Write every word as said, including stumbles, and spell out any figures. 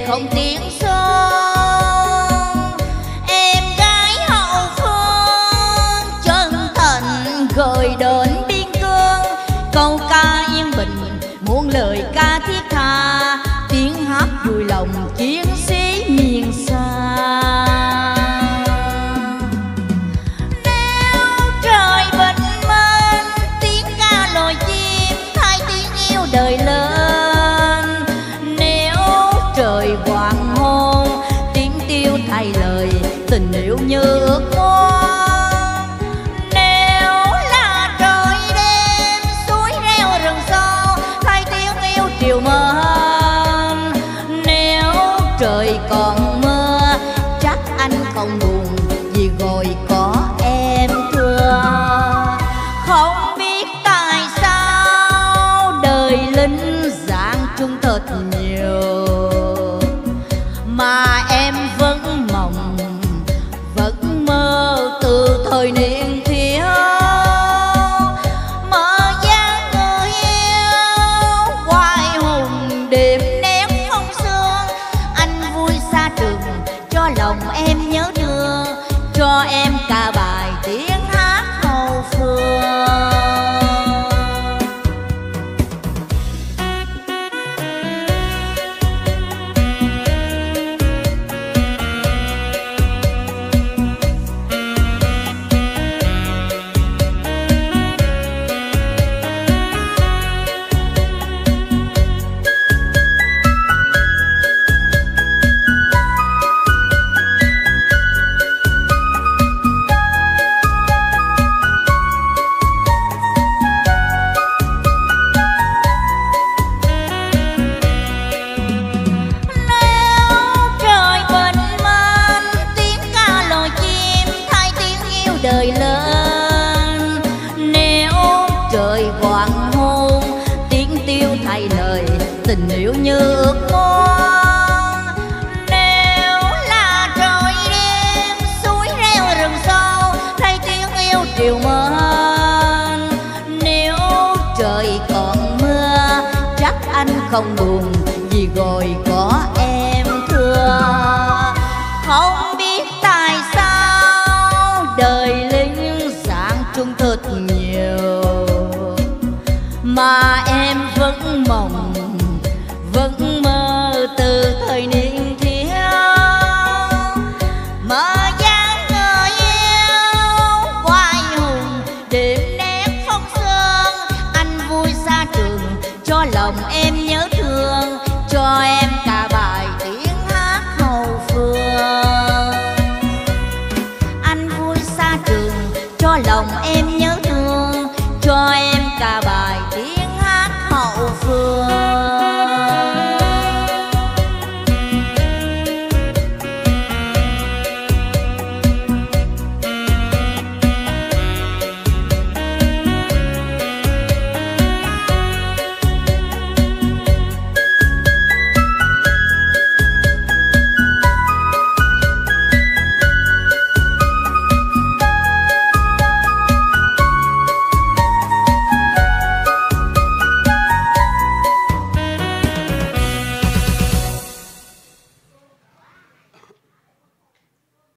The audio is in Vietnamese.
về không tiếng son. Em gái hậu phương chân thành gửi đến biên cương, câu ca yên bình muôn lời ca thiết tha, tiếng hát vui lòng chiến sĩ miền xa. Nếu trời bình minh tiếng ca lồi chim thay tiếng yêu đời lên, nếu trời hoàng hôn tiếng tiêu thay lời tình yêu như ước mơ, nếu là trời đêm suối reo rừng sâu thay tiếng yêu triều mến, nếu trời còn mưa chắc anh không buồn vì gọi có em thương. Không biết tại sao đời lính dạng trung thật nhiều mà em vẫn mộng vẫn mơ từ thời niên thiếu, mơ dáng người yêu hoài hùng đêm nét phong sương. Anh vui xa trường cho lòng em nhớ thương, cho em cả bài tiếng hát hậu phương. Đời lên, nếu trời hoàng hôn tiếng tiêu thay lời tình yêu như ước mơ, nếu là trời đêm suối reo rừng sâu thay tiếng yêu triều mến, nếu trời còn mưa chắc anh không buồn vì gọi có em thương. Không